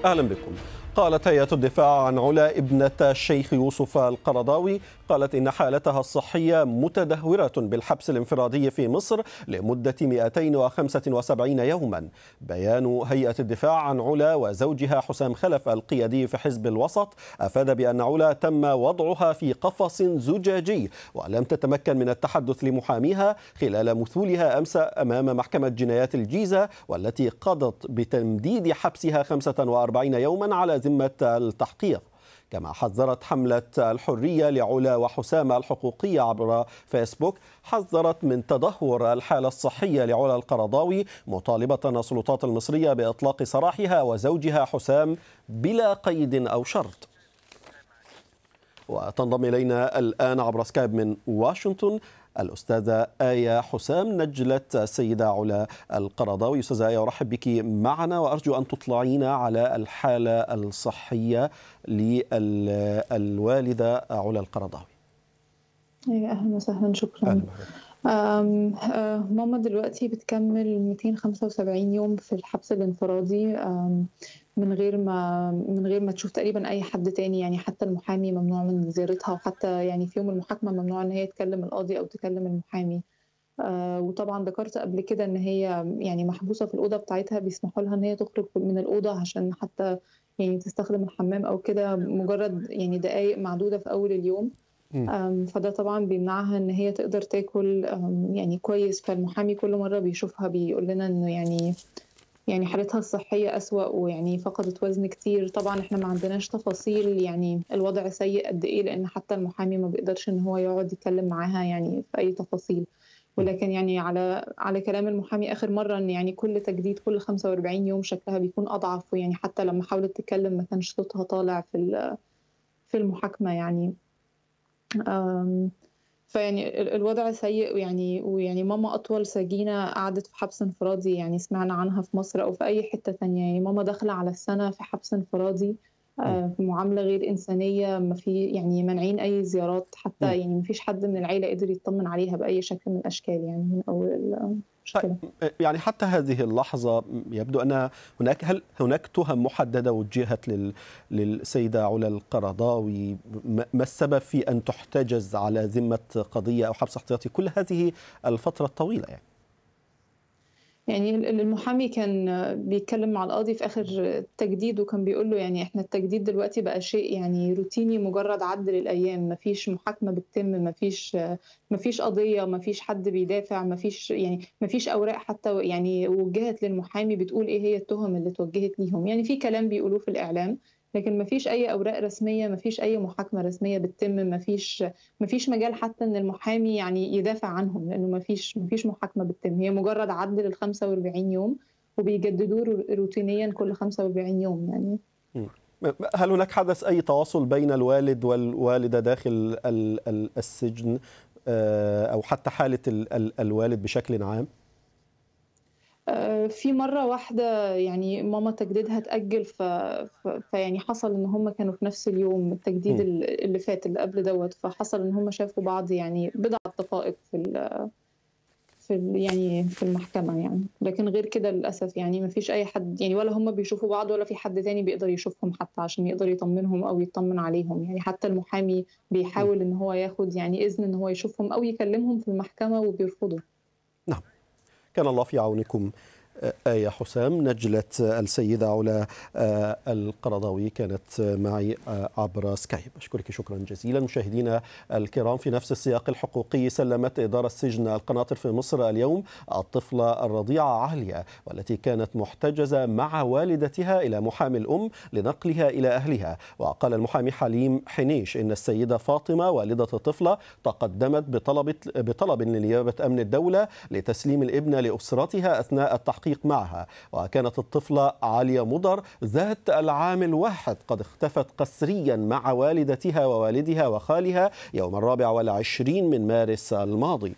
أهلا بكم. قالت هيئة الدفاع عن علا ابنة الشيخ يوسف القرضاوي قالت إن حالتها الصحية متدهورة بالحبس الانفرادي في مصر لمدة 275 يوما. بيان هيئة الدفاع عن علا وزوجها حسام خلف القيادي في حزب الوسط أفاد بأن علا تم وضعها في قفص زجاجي ولم تتمكن من التحدث لمحاميها خلال مثولها أمس أمام محكمة جنايات الجيزة، والتي قضت بتمديد حبسها 45 يوما على ذمة التحقيق. كما حذرت حملة الحرية لعلا وحسام الحقوقية عبر فيسبوك حذرت من تدهور الحالة الصحية لعلا القرضاوي، مطالبة السلطات المصرية بإطلاق سراحها وزوجها حسام بلا قيد أو شرط. وتنضم إلينا الآن عبر سكايب من واشنطن الأستاذة آية حسام نجلة السيدة علا القرضاوي. أستاذة آية، أرحب بك معنا وأرجو أن تطلعينا على الحالة الصحية للوالدة علا القرضاوي. أهلا وسهلا، شكرا. ماما دلوقتي بتكمل 275 يوم في الحبس الانفرادي من غير ما تشوف تقريبا أي حد تاني، يعني حتى المحامي ممنوع من زيارتها، وحتى يعني في يوم المحاكمة ممنوع إن هي تكلم القاضي أو تكلم المحامي. وطبعا ذكرت قبل كده إن هي يعني محبوسة في الأوضة بتاعتها، بيسمحوا لها إن هي تخرج من الأوضة عشان حتى يعني تستخدم الحمام أو كده مجرد يعني دقايق معدودة في أول اليوم. فده طبعا بيمنعها ان هي تقدر تاكل يعني كويس. فالمحامي كل مره بيشوفها بيقول لنا انه يعني حالتها الصحيه اسوأ، ويعني فقدت وزن كتير. طبعا احنا ما عندناش تفاصيل يعني الوضع سيء قد ايه، لان حتى المحامي ما بيقدرش ان هو يقعد يتكلم معاها يعني في اي تفاصيل. ولكن يعني على كلام المحامي اخر مره ان يعني كل تجديد كل 45 يوم شكلها بيكون اضعف، ويعني حتى لما حاولت تتكلم ما كانش صوتها طالع في المحاكمه يعني. فيعني الوضع سيء، ويعني ماما أطول سجينة قعدت في حبس انفرادي يعني سمعنا عنها في مصر أو في أي حتة تانية. يعني ماما داخلة على السنة في حبس انفرادي في معاملة غير إنسانية، ما في يعني منعين أي زيارات، حتى يعني ما فيش حد من العيلة قدر يطمن عليها بأي شكل من الأشكال يعني من أول المشكلة. يعني حتى هذه اللحظة يبدو أن هل هناك تهم محددة وجهت للسيدة علا القرضاوي؟ ما السبب في أن تحتجز على ذمة قضية أو حبس احتياطي كل هذه الفترة الطويلة يعني المحامي كان بيتكلم مع القاضي في آخر التجديد، وكان بيقول له يعني احنا التجديد دلوقتي بقى شيء يعني روتيني، مجرد عد للأيام، مفيش محاكمة بتتم، مفيش قضية، مفيش حد بيدافع، مفيش أوراق حتى يعني وجهت للمحامي بتقول ايه هي التهم اللي توجهت ليهم. يعني في كلام بيقولوه في الإعلام، لكن مفيش أي أوراق رسمية، مفيش أي محاكمة رسمية بتتم، مفيش مجال حتى ان المحامي يعني يدافع عنهم، لانه مفيش محاكمه بتتم. هي مجرد عد لل 45 يوم وبيجددوه روتينيا كل 45 يوم يعني. هل هناك حدث أي تواصل بين الوالد والوالدة داخل السجن أو حتى حالة الوالد بشكل عام؟ في مرة واحدة يعني ماما تجديدها اتأجل فيعني حصل ان هم كانوا في نفس اليوم التجديد اللي فات اللي قبل دوت، فحصل ان هم شافوا بعض يعني بضع دقائق يعني في المحكمة يعني. لكن غير كده للأسف يعني ما فيش أي حد يعني، ولا هم بيشوفوا بعض ولا في حد تاني بيقدر يشوفهم حتى عشان يقدر يطمنهم أو يطمن عليهم. يعني حتى المحامي بيحاول إن هو ياخد يعني إذن إن هو يشوفهم أو يكلمهم في المحكمة وبيرفضوا. نعم، كان الله في عونكم. آية حسام نجلة السيدة علا القرضاوي كانت معي عبر سكايب. أشكرك شكرا جزيلا. مشاهدينا الكرام، في نفس السياق الحقوقي سلمت إدارة السجن القناطر في مصر اليوم الطفلة الرضيعة عالية، والتي كانت محتجزة مع والدتها إلى محامي الأم لنقلها إلى أهلها. وقال المحامي حليم حنيش إن السيدة فاطمة والدة الطفلة تقدمت بطلب لنيابة أمن الدولة لتسليم الابنة لأسرتها أثناء التحقيق معها. وكانت الطفلة عالية مضر ذات العام الواحد قد اختفت قسريا مع والدتها ووالدها وخالها يوم 24 من مارس الماضي.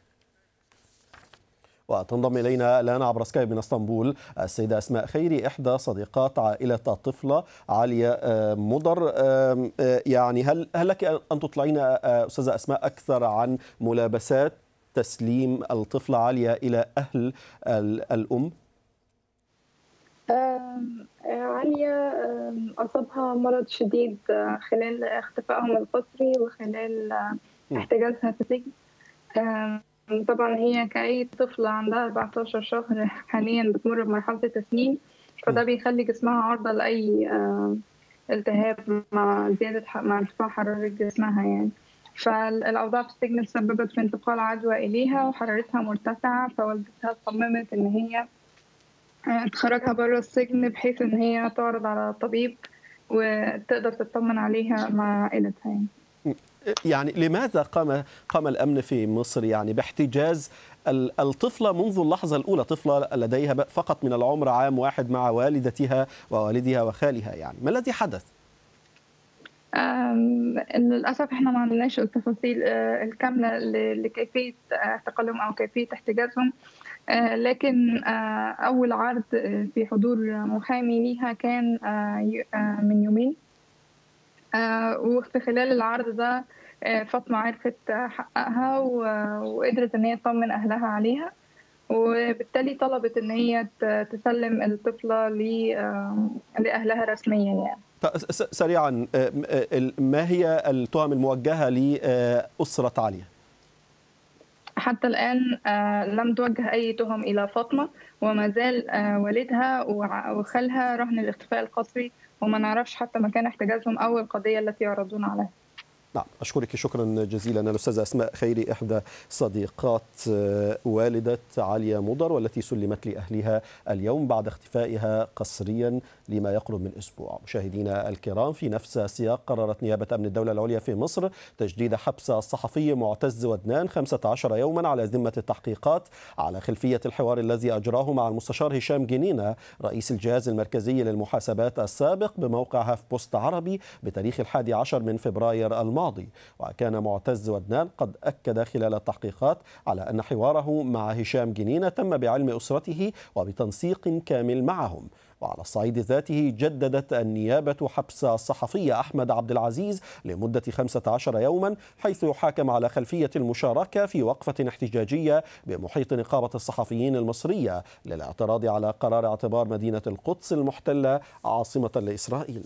وتنضم إلينا الآن عبر سكايب من اسطنبول السيدة أسماء خيري، إحدى صديقات عائلة الطفلة عالية مضر. يعني هل لك أن تطلعينا أستاذة أسماء أكثر عن ملابسات تسليم الطفلة عالية إلى أهل الأم؟ عليا أصابها مرض شديد خلال اختفائهم القسري وخلال احتجازها في سجن. طبعا هي كأي طفلة عندها 14 شهر حاليا بتمر بمرحلة التسنين، فده بيخلي جسمها عرضة لأي التهاب مع زيادة مع ارتفاع حرارة جسمها يعني. فالأوضاع في السجن تسببت في انتقال عدوى إليها وحرارتها مرتفعة، فوالدتها صممت إن هي تخرجها بره السجن بحيث إن هي تعرض على طبيب وتقدر تطمن عليها مع عائلتها يعني. يعني لماذا قام الأمن في مصر يعني باحتجاز الطفلة منذ اللحظة الأولى، طفلة لديها فقط من العمر عام واحد مع والدتها ووالدها وخالها، يعني ما الذي حدث؟ للأسف احنا ما عندناش التفاصيل الكاملة لكيفية اعتقالهم أو كيفية احتجازهم، لكن أول عرض في حضور محامي ليها كان من يومين، وفي خلال العرض ده فاطمة عرفت حقها وقدرت إن هي تطمن أهلها عليها، وبالتالي طلبت إن هي تسلم الطفلة لأهلها رسميا يعني. سريعا، ما هي التهم الموجهة لأسرة عليا؟ حتى الآن لم توجه أي تهم إلى فاطمة، وما زال والدها وخالها رهن الاختفاء القسري، وما نعرفش حتى مكان احتجازهم أو القضية التي يعرضون عليها. نعم، أشكرك شكرا جزيلا الأستاذة أسماء خيري، إحدى صديقات والدة عليا مضر والتي سلمت لأهلها اليوم بعد اختفائها قسريا لما يقرب من أسبوع. مشاهدينا الكرام، في نفس السياق قررت نيابة أمن الدولة العليا في مصر تجديد حبس الصحفي معتز ودنان 15 يوما على ذمة التحقيقات على خلفية الحوار الذي أجراه مع المستشار هشام جنينة رئيس الجهاز المركزي للمحاسبات السابق بموقع هاف بوست عربي بتاريخ 11 من فبراير الماضي. وكان معتز ودنان قد أكد خلال التحقيقات على أن حواره مع هشام جنينة تم بعلم أسرته وبتنسيق كامل معهم. وعلى الصعيد ذاته جددت النيابة حبس الصحفي أحمد عبد العزيز لمدة 15 يوما، حيث يحاكم على خلفية المشاركة في وقفة احتجاجية بمحيط نقابة الصحفيين المصرية للاعتراض على قرار اعتبار مدينة القدس المحتلة عاصمة لإسرائيل.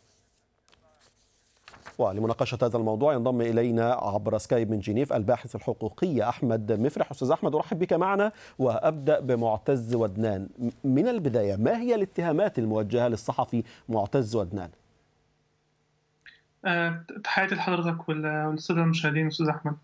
ولمناقشة هذا الموضوع ينضم إلينا عبر سكايب من جنيف الباحث الحقوقي أحمد مفرح. أستاذ أحمد، أرحب بك معنا، وأبدأ بمعتز ودنان. من البداية، ما هي الاتهامات الموجهة للصحفي معتز ودنان؟ تحياتي لحضرتك والسادة المشاهدين. أستاذ أحمد،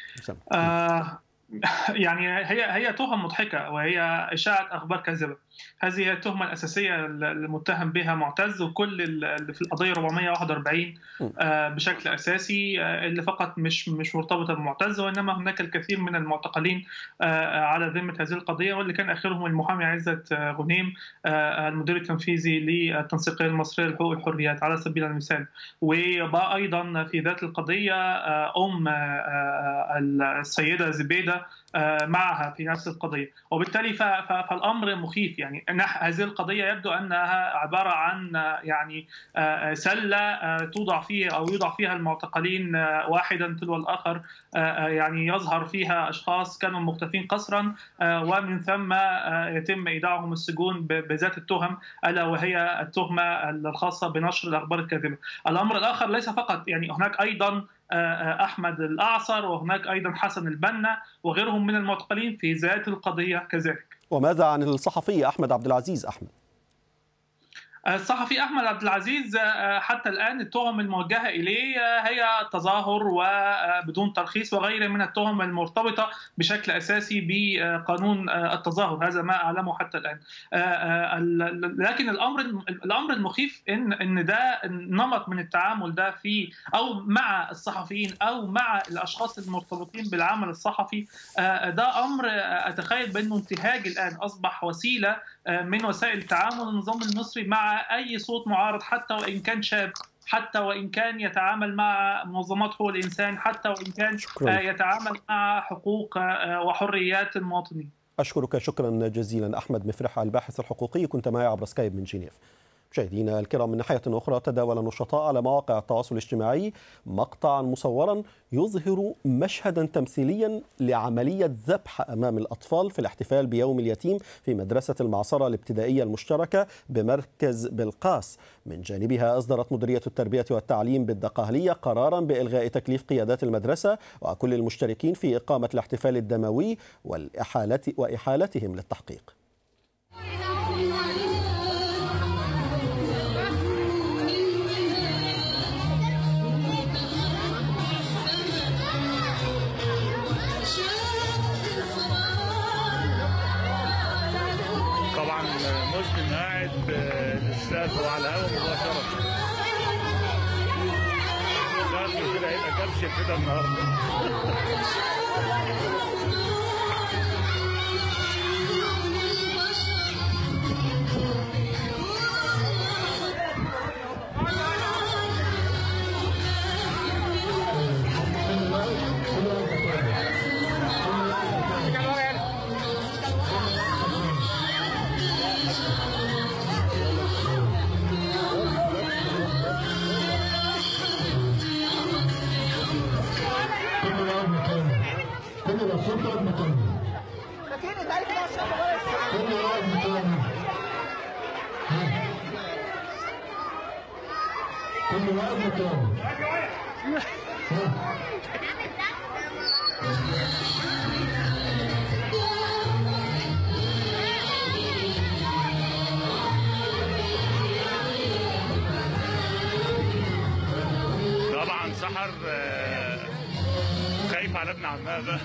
يعني هي تهم مضحكة وهي إشاعة أخبار كاذبة. هذه هي التهمة الأساسية المتهم بها معتز وكل اللي في القضية 441 بشكل أساسي، اللي فقط مش مرتبطة بمعتز، وإنما هناك الكثير من المعتقلين على ذمة هذه القضية، واللي كان آخرهم المحامي عزت غنيم المدير التنفيذي للتنسيقية المصرية لحقوق الحريات على سبيل المثال. وأيضا في ذات القضية أم السيدة زبيدة معها في نفس القضية. وبالتالي فالأمر مخيف. يعني هذه القضية يبدو أنها عبارة عن يعني سلة توضع فيها أو يوضع فيها المعتقلين واحدا تلو الآخر، يعني يظهر فيها أشخاص كانوا مختفين قسرا، ومن ثم يتم إيداعهم السجون بذات التهم، ألا وهي التهمة الخاصة بنشر الأخبار الكاذبة. الأمر الآخر ليس فقط، يعني هناك أيضا أحمد الأعصر، وهناك أيضا حسن البنا وغيرهم من المعتقلين في ذات القضية كذلك. وماذا عن الصحفي أحمد عبد العزيز؟ أحمد، الصحفي أحمد عبد العزيز حتى الآن التهم الموجهة إليه هي التظاهر وبدون ترخيص وغيرها من التهم المرتبطة بشكل أساسي بقانون التظاهر. هذا ما أعلمه حتى الآن. لكن الأمر المخيف إن ده نمط من التعامل ده في أو مع الصحفيين أو مع الأشخاص المرتبطين بالعمل الصحفي، ده أمر أتخيل بأنه انتهاج الآن أصبح وسيلة من وسائل التعامل النظام المصري مع أي صوت معارض، حتى وإن كان شاب، حتى وإن كان يتعامل مع منظمات حقوق الإنسان، حتى وإن كان يتعامل مع حقوق وحريات المواطنين. أشكرك شكرا جزيلا أحمد مفرح الباحث الحقوقي، كنت معي عبر سكايب من جنيف. مشاهدينا الكرام، من ناحية أخرى تداول النشطاء على مواقع التواصل الاجتماعي مقطعا مصورا يظهر مشهدا تمثيليا لعملية ذبح أمام الأطفال في الاحتفال بيوم اليتيم في مدرسة المعصرة الابتدائية المشتركة بمركز بلقاس. من جانبها أصدرت مديرية التربية والتعليم بالدقهلية قرارا بإلغاء تكليف قيادات المدرسة وكل المشتركين في إقامة الاحتفال الدموي وإحالتهم للتحقيق. طبعا مسلم قاعد للسقف وعلى الهواء مباشرة. شكله كده هيبقى كبش كده النهارده. طبعا سحر خايف على ابن عمها ده.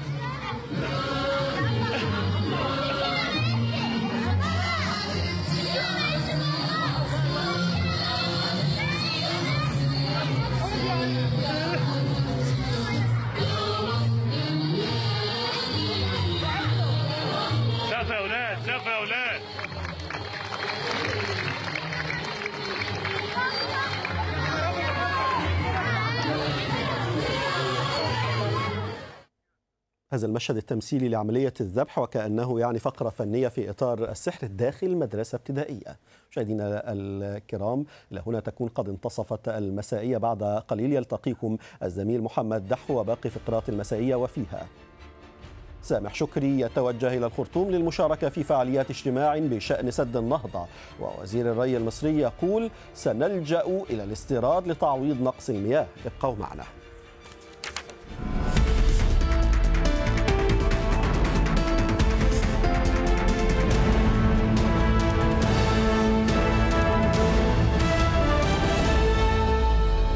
سقف يا اولاد، سقف يا اولاد. هذا المشهد التمثيلي لعملية الذبح وكأنه يعني فقرة فنية في إطار السحر داخل مدرسة ابتدائية. مشاهدينا الكرام، إلى هنا تكون قد انتصفت المسائية. بعد قليل يلتقيكم الزميل محمد دحو وباقي فقرات المسائية، وفيها سامح شكري يتوجه إلى الخرطوم للمشاركة في فعاليات اجتماع بشأن سد النهضة، ووزير الري المصري يقول سنلجأ إلى الاستيراد لتعويض نقص المياه. ابقوا معنا.